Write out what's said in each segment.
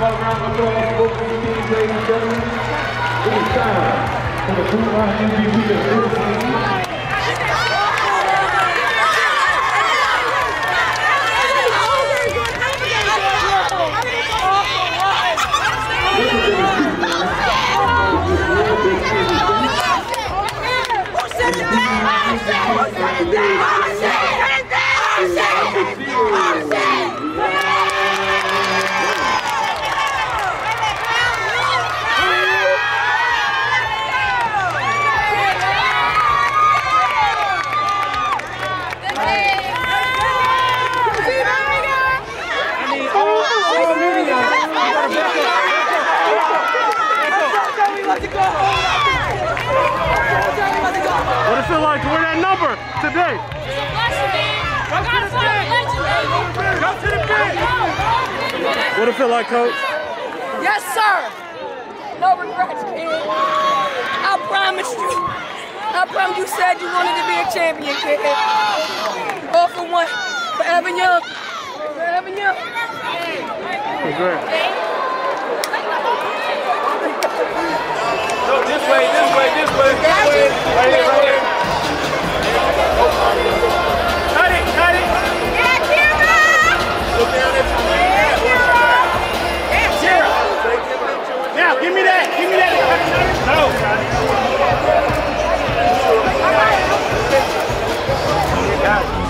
about a round of applause for both of these teams, ladies and gentlemen. It is time for the Blue Line MVP of this season. What it feel like to wear that number today? What it feel like, Coach? Yes, sir. No regrets, kid. I promised you. I promised you said you wanted to be a champion, kid. All for one. Forever young. Forever young. Congrats. No, this way, this way, this way. Right here, right here. Cut it, cut it. Yeah, Kira! Look down at you. Yeah, Kira! Yeah, Kira. Now, give me that. Give me that. No. You got it.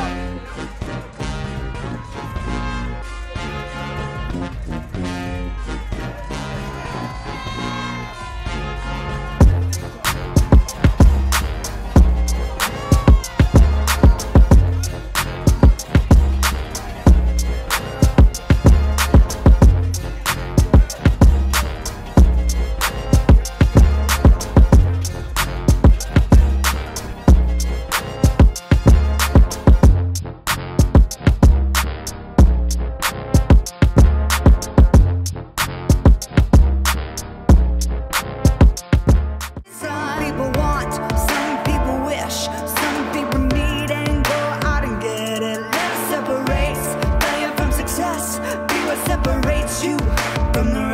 Separates you from the